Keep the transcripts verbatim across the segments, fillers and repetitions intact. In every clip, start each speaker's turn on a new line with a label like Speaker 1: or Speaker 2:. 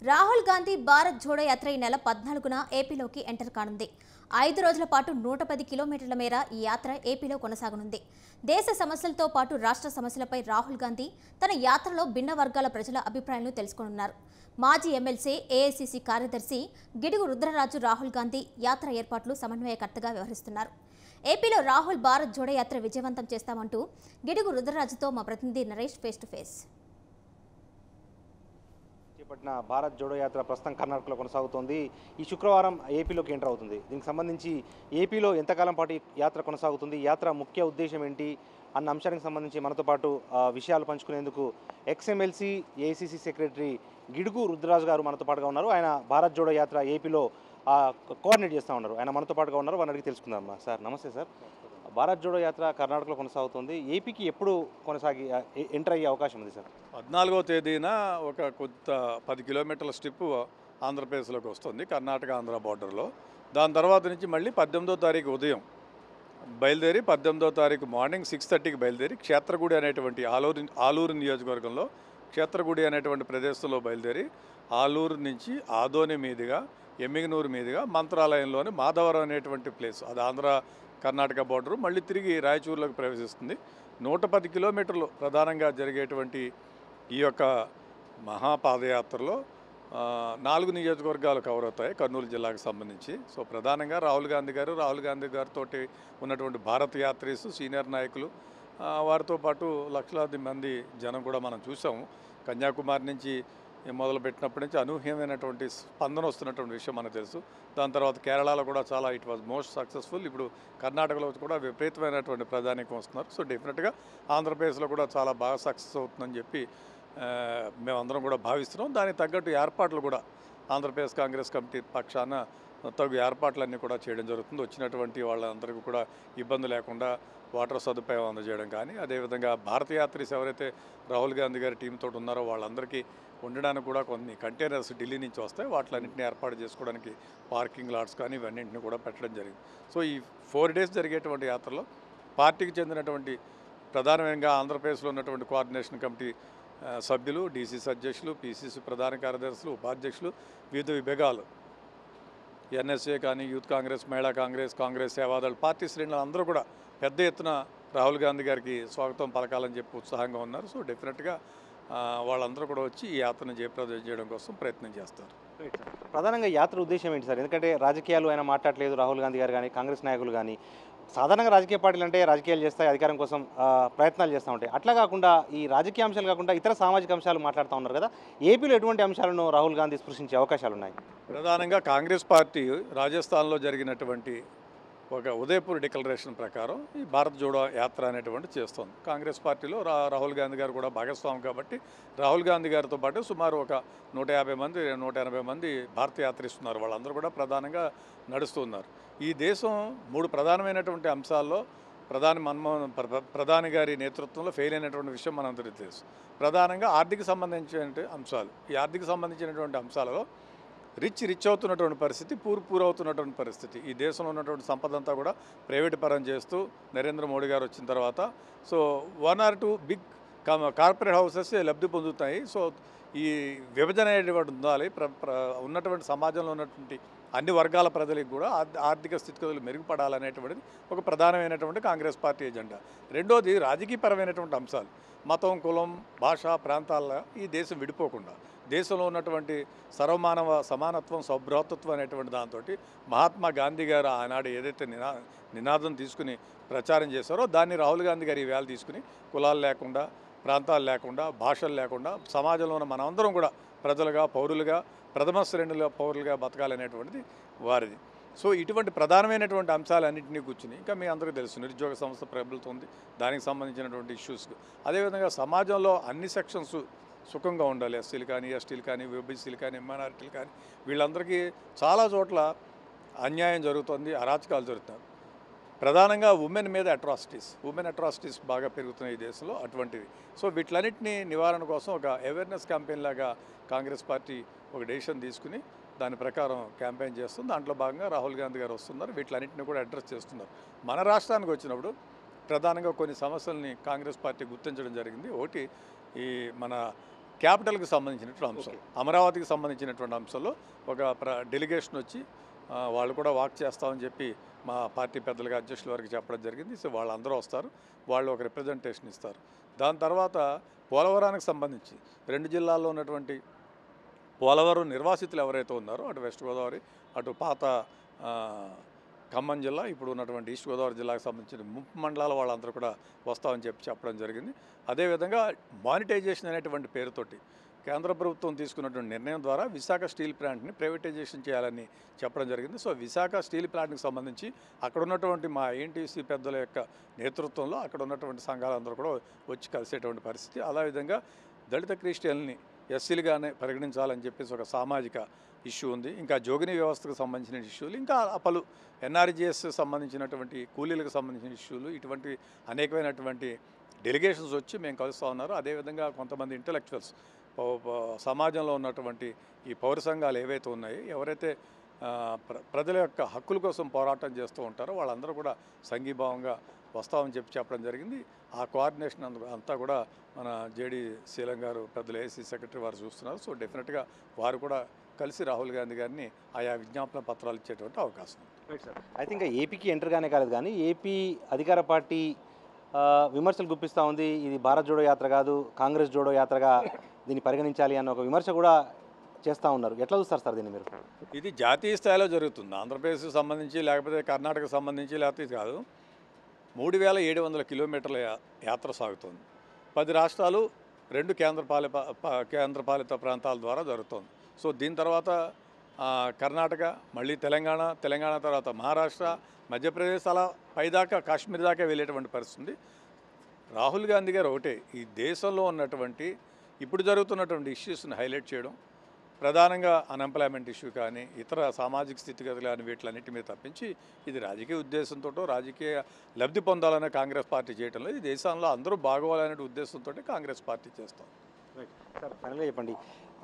Speaker 1: రాహుల్ గాంధీ భారత్ జోడో యాత్ర ఈ నెల పద్నాలుగున ఏపీలోకి ఎంటర్ కానుంది. ఐదు రోజుల పాటు నూట పది కిలోమీటర్ల మేర ఈ యాత్ర ఏపీలో కొనసాగనుంది. దేశ సమస్యలతో పాటు రాష్ట్ర సమస్యలపై రాహుల్ గాంధీ తన యాత్రలో భిన్న వర్గాల ప్రజల అభిప్రాయాలను తెలుసుకోనున్నారు. మాజీ ఎమ్మెల్సీ, ఏఐసీసీ కార్యదర్శి గిడుగు రుద్రరాజు రాహుల్ గాంధీ యాత్ర ఏర్పాట్లు సమన్వయకర్తగా వ్యవహరిస్తున్నారు. ఏపీలో రాహుల్ భారత్ జోడో యాత్ర విజయవంతం చేస్తామంటూ గిడుగు రుద్రరాజుతో మా ప్రతినిధి నరేష్ ఫేస్ టు ఫేస్.
Speaker 2: చేపట్టిన భారత్ జోడో యాత్ర ప్రస్తుతం కర్ణాటకలో కొనసాగుతోంది. ఈ శుక్రవారం ఏపీలోకి ఎంటర్ అవుతుంది. దీనికి సంబంధించి ఏపీలో ఎంతకాలం పాటు యాత్ర కొనసాగుతుంది, యాత్ర ముఖ్య ఉద్దేశం ఏంటి అన్న అంశానికి సంబంధించి మనతో పాటు విషయాలు పంచుకునేందుకు ex MLC AICC secretary Gidugu Rudraraju garu మనతో పాటుగా ఉన్నారు. ఆయన భారత్ జోడో యాత్ర ఏపీలో కోఆర్డినేట్ చేస్తూ ఉన్నారు. ఆయన మనతో పాటుగా ఉన్నారు. వారిని అడిగి తెలుసుకుందాం. సార్ నమస్తే సార్. భారత్ జోడో యాత్ర కర్ణాటకలో కొనసాగుతుంది. ఏపీకి ఎప్పుడు కొనసాగి ఎంటర్ అయ్యే అవకాశం ఉంది సార్?
Speaker 3: పద్నాలుగో తేదీన ఒక కొత్త పది కిలోమీటర్ల స్ట్రిప్ ఆంధ్రప్రదేశ్లోకి వస్తుంది, కర్ణాటక ఆంధ్ర బార్డర్లో. దాని తర్వాత నుంచి మళ్ళీ పద్దెనిమిదో తారీఖు ఉదయం బయలుదేరి పద్దెనిమిదో తారీఖు మార్నింగ్ సిక్స్ థర్టీకి బయలుదేరి క్షేత్రగుడి అనేటువంటి ఆలూరు ఆలూరు నియోజకవర్గంలో క్షేత్రగుడి అనేటువంటి ప్రదేశంలో బయలుదేరి ఆలూరు నుంచి ఆదోని మీదుగా ఎమ్మిగనూరు మీదుగా మంత్రాలయంలోని మాధవరం అనేటువంటి ప్లేస్, అది ఆంధ్ర కర్ణాటక బార్డరు, మళ్ళీ తిరిగి రాయచూరులోకి ప్రవేశిస్తుంది. నూట పది కిలోమీటర్లు ప్రధానంగా జరిగేటువంటి ఈ యొక్క మహాపాదయాత్రలో నాలుగు నియోజకవర్గాలు కవర్ అవుతాయి కర్నూలు జిల్లాకు సంబంధించి. సో ప్రధానంగా రాహుల్ గాంధీ గారు రాహుల్ గాంధీ గారితో ఉన్నటువంటి భారత్ యాత్రీస్, సీనియర్ నాయకులు, వారితో పాటు లక్షలాది మంది జనం కూడా మనం చూసాము. కన్యాకుమారి నుంచి మొదలుపెట్టినప్పటి నుంచి అనూహ్యమైనటువంటి స్పందన వస్తున్నటువంటి విషయం మనకు తెలుసు. దాని తర్వాత కేరళలో కూడా చాలా ఇట్ వాజ్ మోస్ట్ సక్సెస్ఫుల్. ఇప్పుడు కర్ణాటకలో కూడా విపరీతమైనటువంటి ప్రధానికం వస్తున్నారు. సో డెఫినెట్గా ఆంధ్రప్రదేశ్లో కూడా చాలా బాగా సక్సెస్ అవుతుందని చెప్పి మేమందరం కూడా భావిస్తున్నాం. దానికి తగ్గట్టు ఏర్పాట్లు కూడా ఆంధ్రప్రదేశ్ కాంగ్రెస్ కమిటీ పక్షాన తగు ఏర్పాట్లన్నీ కూడా చేయడం జరుగుతుంది. వచ్చినటువంటి వాళ్ళందరికీ కూడా ఇబ్బంది లేకుండా వాటర్ సదుపాయం అందజేయడం కానీ, అదేవిధంగా భారత యాత్రీస్ ఎవరైతే రాహుల్ గాంధీ గారి టీంతో ఉన్నారో వాళ్ళందరికీ ఉండడానికి కూడా కొన్ని కంటైనర్స్ ఢిల్లీ నుంచి వస్తాయి. వాటిలన్నింటినీ ఏర్పాటు చేసుకోవడానికి పార్కింగ్ లాట్స్ కానీ ఇవన్నింటినీ కూడా పెట్టడం జరిగింది. సో ఈ ఫోర్ డేస్ జరిగేటువంటి యాత్రలో పార్టీకి చెందినటువంటి ప్రధానంగా ఆంధ్రప్రదేశ్లో ఉన్నటువంటి కోఆర్డినేషన్ కమిటీ సభ్యులు, డీసీసీ అధ్యక్షులు, పీసీసీ ప్రధాన కార్యదర్శులు, ఉపాధ్యక్షులు, వివిధ విభాగాలు, ఎన్ఎస్ఏ కానీ, యూత్ కాంగ్రెస్, మహిళా కాంగ్రెస్, కాంగ్రెస్ సేవాదళ పార్టీ శ్రేణులు అందరూ కూడా పెద్ద ఎత్తున రాహుల్ గాంధీ గారికి స్వాగతం పలకాలని చెప్పి ఉత్సాహంగా ఉన్నారు. సో డెఫినెట్గా వాళ్ళందరూ కూడా వచ్చి ఈ యాత్రను జయప్రదం చేయడం కోసం ప్రయత్నం చేస్తారు.
Speaker 2: ప్రధానంగా యాత్ర ఉద్దేశం ఏంటి సార్? ఎందుకంటే రాజకీయాలు ఆయన మాట్లాడలేదు రాహుల్ గాంధీ గారు కానీ, కాంగ్రెస్ నాయకులు కానీ. సాధారణంగా రాజకీయ పార్టీలు అంటే రాజకీయాలు చేస్తాయి, అధికారం కోసం ప్రయత్నాలు చేస్తూ ఉంటాయి. అట్లా కాకుండా ఈ రాజకీయ అంశాలు కాకుండా ఇతర సామాజిక అంశాలు మాట్లాడుతూ ఉన్నారు కదా. ఏపీలో ఎటువంటి అంశాలను రాహుల్ గాంధీ స్పృశించే అవకాశాలు ఉన్నాయి?
Speaker 3: ప్రధానంగా కాంగ్రెస్ పార్టీ రాజస్థాన్లో జరిగినటువంటి ఒక ఉదయపూర్ డిక్లరేషన్ ప్రకారం ఈ భారత్ జోడో యాత్ర అనేటువంటి చేస్తుంది. కాంగ్రెస్ పార్టీలో రా రాహుల్ గాంధీ గారు కూడా భాగస్వామి కాబట్టి రాహుల్ గాంధీ గారితో పాటు సుమారు ఒక నూట యాభై మంది నూట ఎనభై మంది భారత యాత్రిస్తున్నారు. వాళ్ళందరూ కూడా ప్రధానంగా నడుస్తున్నారు. ఈ దేశం మూడు ప్రధానమైనటువంటి అంశాల్లో ప్రధాని మన్మోహన్ ప్రధాని గారి నేతృత్వంలో ఫెయిల్ అయినటువంటి విషయం మనందరికీ తెలుసు. ప్రధానంగా ఆర్థిక సంబంధించినటువంటి అంశాలు. ఈ ఆర్థిక సంబంధించినటువంటి అంశాలలో రిచ్ రిచ్ అవుతున్నటువంటి పరిస్థితి, పూర్ పూర్ అవుతున్నటువంటి పరిస్థితి. ఈ దేశంలో ఉన్నటువంటి సంపద అంతా కూడా ప్రైవేట్ పరం చేస్తూ నరేంద్ర మోడీ గారు వచ్చిన తర్వాత so one or two big corporate houses లబ్ధి పొందుతాయి. సో ఈ విభజన అనేటువంటి ఉండాలి. ప్ర ఉన్నటువంటి సమాజంలో ఉన్నటువంటి అన్ని వర్గాల ప్రజలకు కూడా ఆర్థిక స్థితిగతులు మెరుగుపడాలనేటువంటిది ఒక ప్రధానమైనటువంటి కాంగ్రెస్ పార్టీ ఎజెండా. రెండోది రాజకీయపరమైనటువంటి అంశాలు. మతం, కులం, భాష, ప్రాంతాల ఈ దేశం విడిపోకుండా దేశంలో ఉన్నటువంటి సర్వమానవ సమానత్వం, సౌభ్రాతృత్వం అనేటువంటి దాంతో మహాత్మా గాంధీ గారు ఆనాడు ఏదైతే నినా నినాదం తీసుకుని ప్రచారం చేశారో దాన్ని రాహుల్ గాంధీ గారు ఈవేళ తీసుకుని కులాలు లేకుండా, ప్రాంతాలు లేకుండా, భాషలు లేకుండా సమాజంలో ఉన్న మనమందరం కూడా ప్రజలుగా, పౌరులుగా, ప్రథమ శ్రేణుల పౌరులుగా బతకాలనేటువంటిది వారిది. సో ఇటువంటి ప్రధానమైనటువంటి అంశాలన్నింటినీ కూర్చుని ఇంకా మీ అందరికీ తెలుసు నిరుద్యోగ సమస్య ప్రబలుతుంది, దానికి సంబంధించినటువంటి ఇష్యూస్కు. అదేవిధంగా సమాజంలో అన్ని సెక్షన్స్ సుఖంగా ఉండాలి. ఎస్సీలు కానీ, ఎస్టీలు కానీ, ఓబీసీలు కానీ, మైనారిటీలు కానీ, వీళ్ళందరికీ చాలా చోట్ల అన్యాయం జరుగుతుంది, అరాచకాలు జరుగుతాయి. ప్రధానంగా ఉమెన్ మీద అట్రాసిటీస్ ఉమెన్ అట్రాసిటీస్ బాగా పెరుగుతున్నాయి ఈ దేశంలో అటువంటివి. సో వీటిలన్నింటినీ నివారణ కోసం ఒక అవేర్నెస్ క్యాంపెయిన్ లాగా కాంగ్రెస్ పార్టీ ఒక డెసిషన్ తీసుకుని దాని ప్రకారం క్యాంపెయిన్ చేస్తుంది. దాంట్లో భాగంగా రాహుల్ గాంధీ గారు వస్తున్నారు. వీటిలన్నింటినీ కూడా అడ్రస్ చేస్తున్నారు. మన రాష్ట్రానికి వచ్చినప్పుడు ప్రధానంగా కొన్ని సమస్యల్ని కాంగ్రెస్ పార్టీ గుర్తించడం జరిగింది. ఒకటి ఈ మన క్యాపిటల్కి సంబంధించినటువంటి అంశం, అమరావతికి సంబంధించినటువంటి అంశంలో ఒక ప్ర డెలిగేషన్ వచ్చి ఆ, వాళ్ళు కూడా వాక్ చేస్తామని చెప్పి మా పార్టీ పెద్దలుగా అధ్యక్షుల వారికి చెప్పడం జరిగింది. సో వాళ్ళందరూ వస్తారు, వాళ్ళు ఒక రిప్రజెంటేషన్ ఇస్తారు. దాని తర్వాత పోలవరానికి సంబంధించి రెండు జిల్లాల్లో ఉన్నటువంటి పోలవరం నిర్వాసితులు ఎవరైతే ఉన్నారో అటు వెస్ట్ గోదావరి అటు పాత ఆ, ఖమ్మం జిల్లా ఇప్పుడు ఉన్నటువంటి ఈస్ట్ గోదావరి జిల్లాకు సంబంధించిన ముప్పు మండలాల వాళ్ళందరూ కూడా వస్తామని చెప్పి చెప్పడం జరిగింది. అదేవిధంగా మానిటైజేషన్ అనేటువంటి పేరుతోటి కేంద్ర ప్రభుత్వం తీసుకున్నటువంటి నిర్ణయం ద్వారా విశాఖ స్టీల్ ప్లాంట్ని ప్రైవేటైజేషన్ చేయాలని చెప్పడం జరిగింది. సో విశాఖ స్టీల్ ప్లాంట్కి సంబంధించి అక్కడ ఉన్నటువంటి మా ఏఎన్టీసీ పెద్దల యొక్క నేతృత్వంలో అక్కడ ఉన్నటువంటి సంఘాలందరూ కూడా వచ్చి కలిసేటువంటి పరిస్థితి. అదేవిధంగా దళిత క్రిస్టియన్ని ఎస్సీలుగానే పరిగణించాలని చెప్పేసి ఒక సామాజిక ఇష్యూ ఉంది. ఇంకా జోగిని వ్యవస్థకు సంబంధించిన ఇష్యూలు, ఇంకా పలు ఎన్ఆర్జీఎస్ సంబంధించినటువంటి కూలీలకు సంబంధించిన ఇష్యూలు, ఇటువంటి అనేకమైనటువంటి డెలిగేషన్స్ వచ్చి మేము కలుస్తూ ఉన్నారు. అదేవిధంగా కొంతమంది ఇంటలెక్చువల్స్ సమాజంలో ఉన్నటువంటి ఈ పౌర సంఘాలు ఏవైతే ఉన్నాయో, ఎవరైతే ప్ర ప్రజల యొక్క హక్కుల కోసం పోరాటం చేస్తూ ఉంటారో వాళ్ళందరూ కూడా సంఘీభావంగా వస్తామని చెప్పి చెప్పడం జరిగింది. ఆ కోఆర్డినేషన్ అంతా కూడా మన జేడీ శీలం గారు పెద్దలు ఏసీ సెక్రటరీ వారు చూస్తున్నారు. సో డెఫినెట్గా వారు కూడా కలిసి రాహుల్ గాంధీ గారిని ఆయా విజ్ఞాపన పత్రాలు ఇచ్చేటువంటి అవకాశం ఉంది.
Speaker 2: Right sir. ఐ థింక్ ఏపీకి ఎంటర్గానే కాలేదు కానీ ఏపీ అధికార పార్టీ విమర్శలు గుప్పిస్తూ ఉంది. ఇది భారత్ జోడో యాత్ర కాదు, కాంగ్రెస్ జోడో యాత్రగా దీన్ని పరిగణించాలి అన్న ఒక విమర్శ కూడా చేస్తూ ఉన్నారు. ఎట్లా చూస్తారు సార్ దీన్ని మీరు?
Speaker 3: ఇది జాతీయ స్థాయిలో జరుగుతుంది. ఆంధ్రప్రదేశ్కి సంబంధించి లేకపోతే కర్ణాటకకు సంబంధించి లేకపోతే ఇది కాదు. మూడు వేల ఏడు వందల కిలోమీటర్ల యాత్ర సాగుతుంది. పది రాష్ట్రాలు రెండు కేంద్రపాలిత కేంద్రపాలిత ప్రాంతాల ద్వారా జరుగుతుంది. సో దీని తర్వాత కర్ణాటక, మళ్ళీ తెలంగాణ, తెలంగాణ తర్వాత మహారాష్ట్ర, మధ్యప్రదేశ్, అలా పైదాకా కాశ్మీర్ దాకా వెళ్ళేటువంటి పరిస్థితి. రాహుల్ గాంధీ గారు ఒకటే ఈ దేశంలో ఉన్నటువంటి ఇప్పుడు జరుగుతున్నటువంటి ఇష్యూస్ని హైలైట్ చేయడం, ప్రధానంగా అన్ఎంప్లాయ్మెంట్ ఇష్యూ కానీ ఇతర సామాజిక స్థితిగతులు కానీ వీటిలన్నిటి మీద తప్పించి ఇది రాజకీయ ఉద్దేశంతో రాజకీయ లబ్ధి పొందాలనే కాంగ్రెస్ పార్టీ చేయడంలో ఈ దేశంలో అందరూ బాగోవాలనే ఉద్దేశంతో కాంగ్రెస్ పార్టీ చేస్తాం.
Speaker 2: రైట్ సార్, ఫైనల్గా చెప్పండి,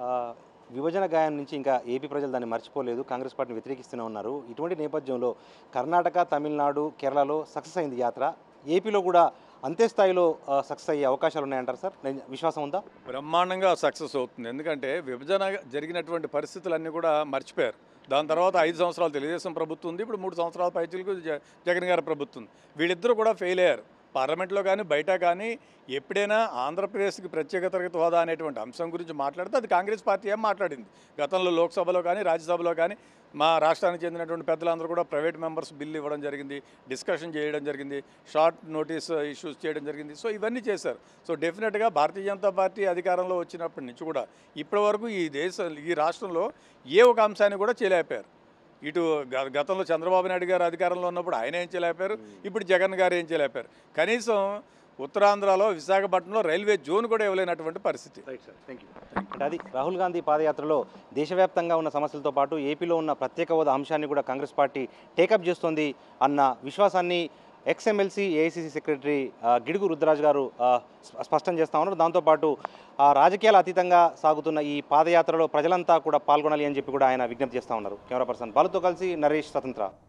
Speaker 2: విభజన గాయం నుంచి ఇంకా ఏపీ ప్రజలు దాన్ని మర్చిపోలేదు, కాంగ్రెస్ పార్టీని వ్యతిరేకిస్తూనే ఉన్నారు. ఇటువంటి నేపథ్యంలో కర్ణాటక, తమిళనాడు, కేరళలో సక్సెస్ అయింది యాత్ర, ఏపీలో కూడా అంతే స్థాయిలో సక్సెస్ అయ్యే అవకాశాలు ఉన్నాయంటారు సార్? విశ్వాసం ఉందా?
Speaker 3: బ్రహ్మాండంగా సక్సెస్ అవుతుంది. ఎందుకంటే విభజన జరిగినటువంటి పరిస్థితులన్నీ కూడా మర్చిపోయారు. దాని తర్వాత ఐదు సంవత్సరాలు తెలుగుదేశం ప్రభుత్వం ఉంది, ఇప్పుడు మూడు సంవత్సరాల పైచీలకు జగన్ గారి ప్రభుత్వం. వీళ్ళిద్దరూ కూడా ఫెయిల్ అయ్యారు. పార్లమెంట్లో కానీ బయట కానీ ఎప్పుడైనా ఆంధ్రప్రదేశ్కి ప్రత్యేక తరగతి హోదా అనేటువంటి అంశం గురించి మాట్లాడితే అది కాంగ్రెస్ పార్టీ ఏం మాట్లాడింది. గతంలో లోక్సభలో కానీ రాజ్యసభలో కానీ మా రాష్ట్రానికి చెందినటువంటి పెద్దలందరూ కూడా ప్రైవేట్ మెంబర్స్ బిల్లు ఇవ్వడం జరిగింది, డిస్కషన్ చేయడం జరిగింది, షార్ట్ నోటీస్ ఇష్యూస్ చేయడం జరిగింది. సో ఇవన్నీ చేశారు. సో డెఫినెట్గా భారతీయ జనతా పార్టీ అధికారంలో వచ్చినప్పటి నుంచి కూడా ఇప్పటి వరకు ఈ దేశం ఈ రాష్ట్రంలో ఏ ఒక అంశాన్ని కూడా చేయలేకపోయారు. ఇటు గతంలో చంద్రబాబు నాయుడు గారు అధికారంలో ఉన్నప్పుడు ఆయన ఏం చేయలేపారు, ఇప్పుడు జగన్ గారు ఏం చేయలేపారు. కనీసం ఉత్తరాంధ్రలో విశాఖపట్నంలో రైల్వే జోన్ కూడా ఇవ్వలేనటువంటి పరిస్థితి.
Speaker 2: Right sir, thank you. అది రాహుల్ గాంధీ పాదయాత్రలో దేశవ్యాప్తంగా ఉన్న సమస్యలతో పాటు ఏపీలో ఉన్న ప్రత్యేక హోదా అంశాన్ని కూడా కాంగ్రెస్ పార్టీ టేకప్ చేస్తోంది అన్న విశ్వాసాన్ని ex MLC AICC secretary Gidugu Rudraraju garu స్పష్టం చేస్తూ ఉన్నారు. దాంతోపాటు రాజకీయాల అతీతంగా సాగుతున్న ఈ పాదయాత్రలో ప్రజలంతా కూడా పాల్గొనాలి అని చెప్పి కూడా ఆయన విజ్ఞప్తి చేస్తూ ఉన్నారు. కెమెరా పర్సన్ బాలుతో కలిసి నరేష్, స్వతంత్ర.